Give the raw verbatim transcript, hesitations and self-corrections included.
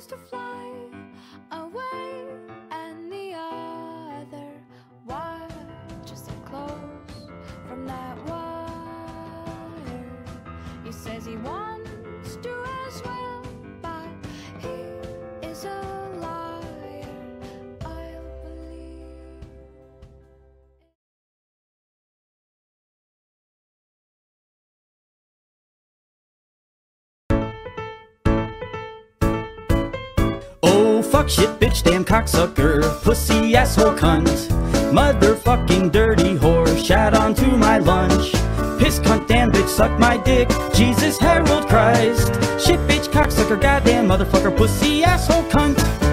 tries to fly away, and the other watches it close from that wire. He says he wants to as well, but he is a liar. I'll believe. Oh, fuck, shit, bitch, damn cocksucker, pussy, asshole, cunt, motherfucking dirty whore, shat onto my lunch, piss, cunt, damn bitch, suck my dick, Jesus, Harold Christ, shit, bitch, cocksucker, goddamn motherfucker, pussy, asshole, cunt.